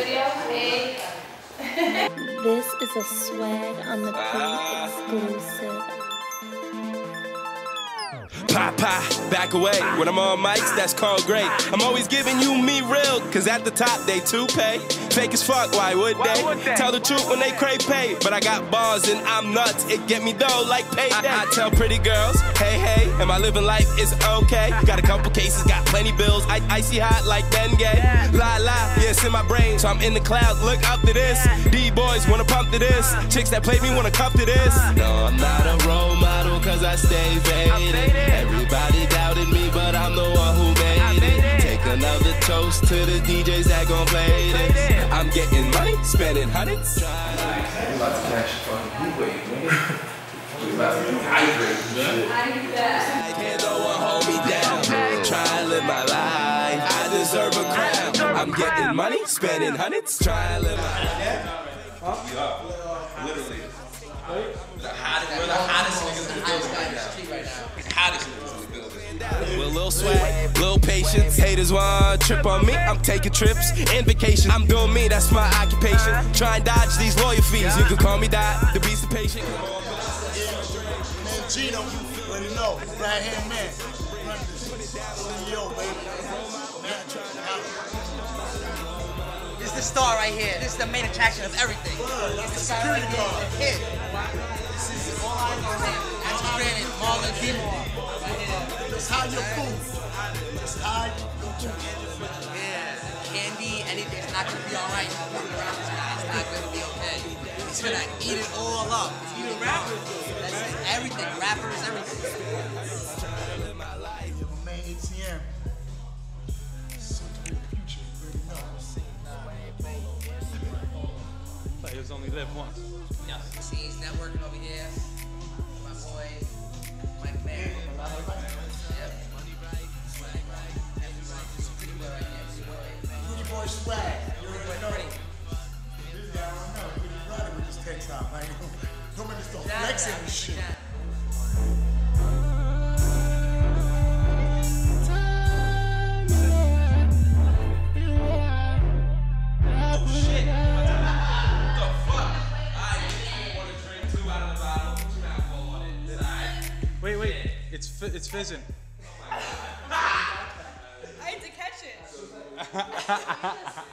This is a swag on the beat exclusive. Pop, back away. When I'm on mics, that's called great. I'm always giving you me real, cause at the top they too pay. Fake as fuck, why would they? Tell the truth when they crave pay. But I got bars and I'm nuts, it get me dough like payday. I tell pretty girls, hey, hey, and my living life is okay. Got a couple cases, got plenty bills, icy hot like dengue. La la, yeah, it's in my brain, so I'm in the clouds, look up to this. D-boys wanna pump to this, chicks that play me wanna cup to this. No, I'm not a role model cause I stay faded. Everybody doubted me, but I'm the one who made it. Take another toast to the DJs that gon' play this. I'm getting money, spending hundreds. We about to catch fucking heat wave, nigga. We about to dehydrate and shit. Can't no one hold me down. Try and live my life. I deserve a crown. I'm getting money, spending hundreds. Try and live my life. Literally. We're the hottest niggas in the building right now. The hottest niggas in the building. With a little swag, little patience. Haters want trip on me, I'm taking trips and vacation. I'm doing me, that's my occupation. Try and dodge these lawyer fees. You can call me Dot, the beast of patient. Man, Gino, already know, right hand man. CEO, baby. This is the star right here. This is the main attraction of everything. That's the security guard. Hit. This is all eyes on him. That's granted, Marlon D-Moore. Just hide your food. Just hide your food. Yeah, candy, anything's not gonna be alright. Moving around this guy, it's not gonna be okay. He's gonna eat it all up. He's eating rappers. That's it. Everything, rappers, everything. My man ATM. Players only live once. Yes. See, he's networking over here. My boy, Mike Man. Pretty boy swag. You already know. This guy, I don't know. Pretty brother with this text out. Like, don't make me start flexing and shit. Wait, it's fizzing. I had to catch it.